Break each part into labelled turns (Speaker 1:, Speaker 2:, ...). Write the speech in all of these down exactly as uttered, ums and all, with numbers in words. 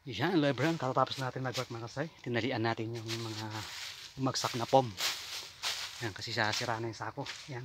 Speaker 1: Yan, Lebron, katatapos natin mag-work mga kasay. Tinalian natin yung mga umagsak na pom. Yan, kasi sasira na yung sako. Yan.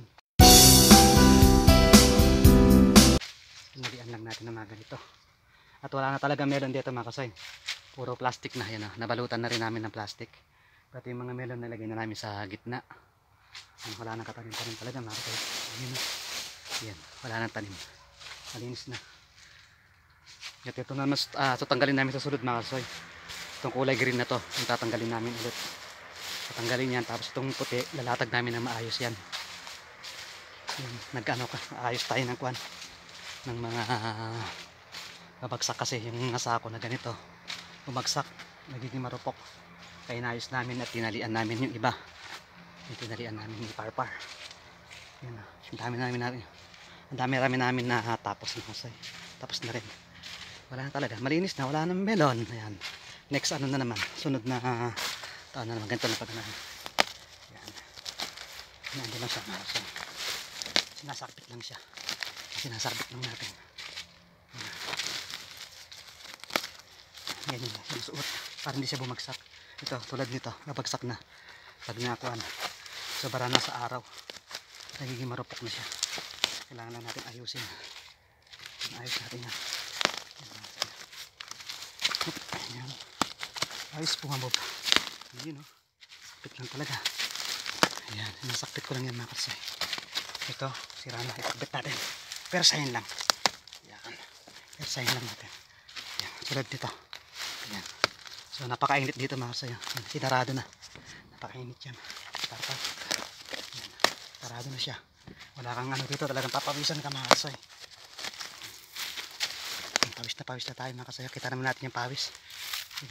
Speaker 1: Tinalian lang natin ng mga ganito. At wala na talaga melon dito mga kasay. Puro plastic na. Yan, nabalutan na rin namin ng plastic. Pati yung mga melon nalagay na namin sa gitna. Yan, wala nang katanim pa rin talaga mga kasay. Yan, yan, wala nang tanim. Malinis na. At ito na mas uh, tatanggalin namin sa sulod mga kasoy. Itong kulay green na to, yung tatanggalin namin ulit. Tatanggalin yan, tapos itong puti, lalatag namin na maayos yan. Yan, nag-ano ka, ayos tayo ng kwan. Ng mga uh, babagsak kasi yung mga sako na ganito. Bumagsak, nagiging marupok. Kaya inayos namin at tinalian namin yung iba. Yung tinalian namin yung parpar. Yan, ang dami namin namin. Ang dami rami namin na uh, tapos na kasoy. Tapos na rin. Wala na talaga, malinis na, wala nang melon. Ayan. Next ano na naman, sunod na uh, taon na naman, ganito na pag naman. Ayan. Nandun lang siya, so, sinasakpit lang siya. Sinasakpit lang natin. Ayan. Ganyan na, sinusuot para hindi siya bumagsak. Ito, tulad nito, nabagsak na. Pag nakuhan, sobra na sa araw, nagiging marupok na siya. Kailangan lang natin ayusin. Ayos natin yan. Ayan. Ayos po nga Bob. Ayan o. Sakpit lang talaga. Ayan. Nasakpit ko lang yan mga karsay. Ito. Sira na. Itakbit natin. Persahin lang. Ayan. Persahin lang natin. Ayan. Tulad dito. Ayan. So napakainit dito mga karsay. Ayan. Sinarado na. Napakainit yan. Tarpa. Ayan. Tarado na siya. Wala kang ano dito. Talagang papawisan ka mga karsay. Pawis na pawis na tayo mga kasaya. Kita naman natin yung pawis. Diba?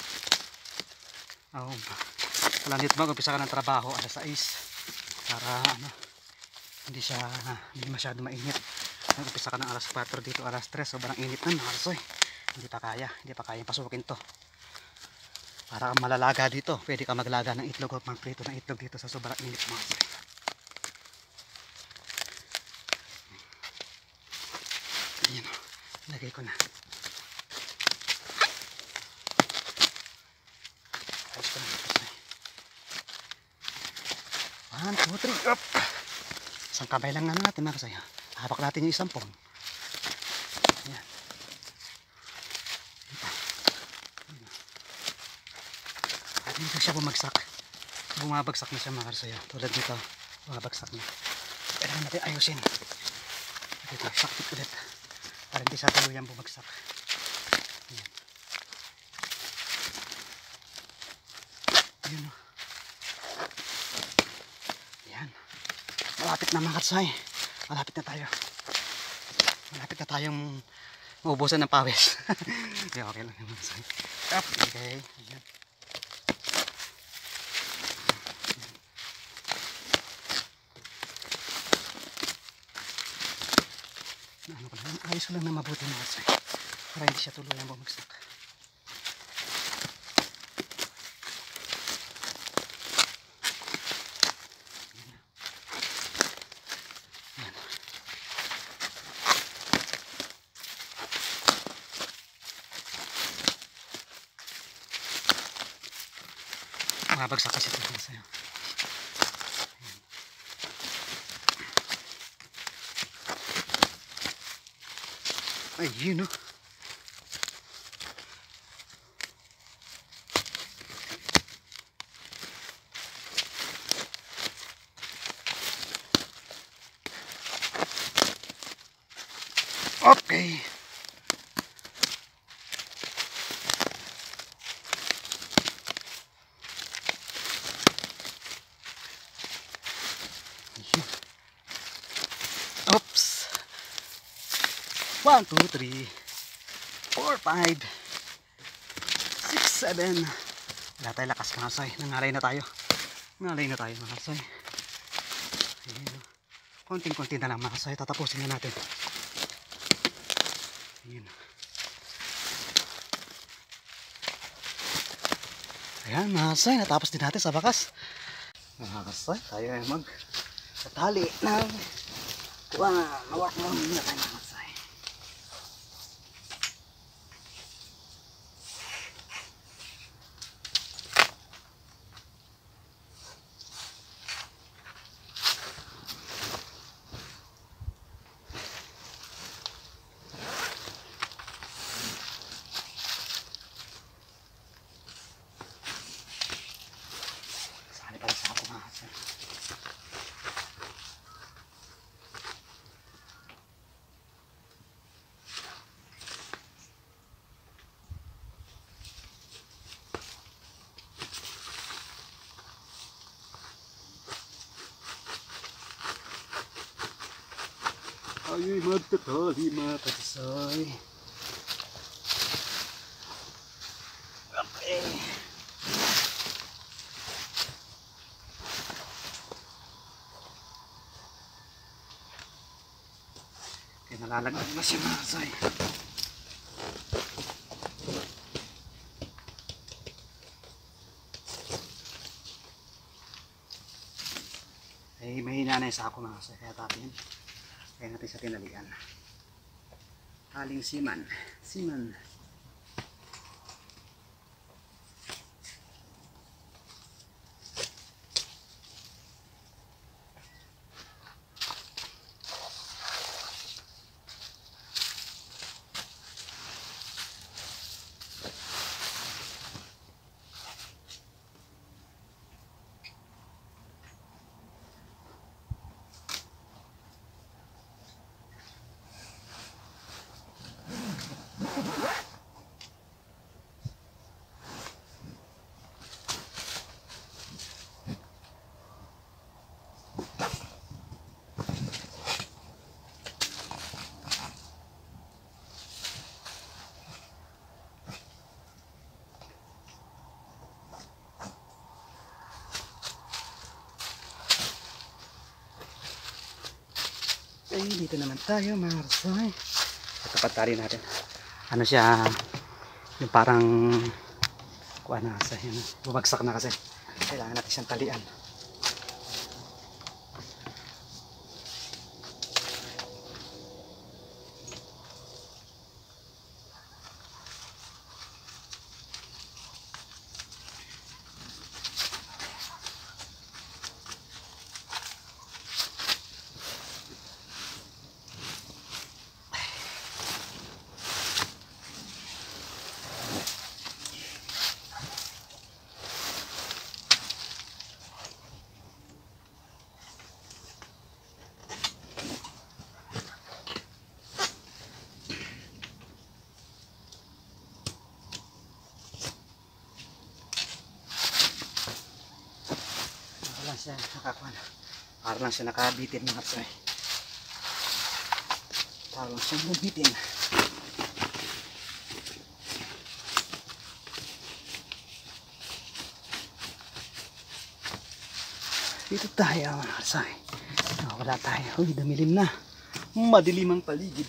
Speaker 1: Oh, wala dito mag-umpisa ka ng trabaho alas sais para ano, hindi siya hindi masyado mainit. Mag-umpisa ka ng alas kwatro dito, alas tres. Sobrang init na mga kasoy. Hindi pa kaya. Hindi pa kaya pasukin to. Para malalaga dito. Pwede ka maglaga ng itlog o magprito ng itlog dito sa sobrang init mga kasoy. Ayan o. Lagay ko na. Ayos ko na. one, two, three. Up! Isang kamay lang naman natin mga kasaya. Hapak natin yung isang pong. Ayan. At dito siya bumagsak. Bumabagsak na siya mga kasaya. Tulad dito. Bumabagsak na. Kailangan natin ayusin. Dito. Sakit ulit. Para hindi sa tuluyang bumagsak. Ayan. Ayan o. Ayan. Malapit na mga katsay. Malapit na tayo. Malapit na tayong maubusan ng pawis. Okay, okay lang yung katsay. Okay. Ayan. Ano ko lang, ayos ko lang na mabuti mga katsay para hindi siya tuluyang bumagsak. Ayan. Mabagsak kasi ito mga katsay. Ayun o. Okay. Oops. One, two, three, four, five, six, seven. Wala tayo lakas mga kasoy. Nangalay na tayo. Nangalay na tayo mga kasoy. Konting-konti na lang mga kasoy. Tatapusin na natin. Ayan. Ayan mga kasoy. Natapos din natin sa bakas. Mga kasoy. Tayo ay mag katali ng kuha. Nawak mo na tayo mga kasoy. Tayo'y magtatali mga kasay. Okay. Okay, nalalagay na siya mga kasay. Ay, mahina na yung sako mga kasay. Kaya natin, kaya natin sa tinalian. Aling siman. Siman. Ay, dito naman tayo mga kasay. Tapat tali natin. Ano siya, yung parang kuha na kasi, yun, bumagsak na kasi. Kailangan natin siyang talian. Siya nakakuha na. Para lang siya nakabitin mga kasay. Para lang siya nabitin. Dito tayo mga kasay. Oh, wala tayo. Uy, damilim na. Madilim ang paligid.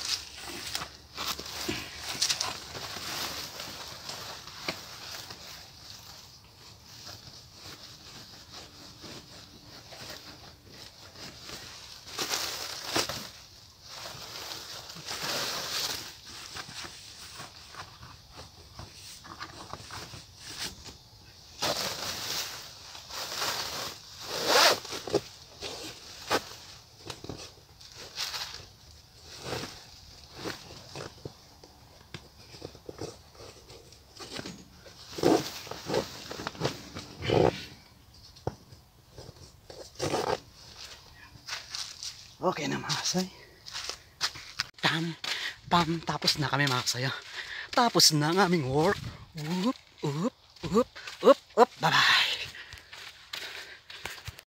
Speaker 1: Okay na mga kasay. Tam, tam, tapos na kami mga kasay. Tapos na ang aming work. Up, up, up, up.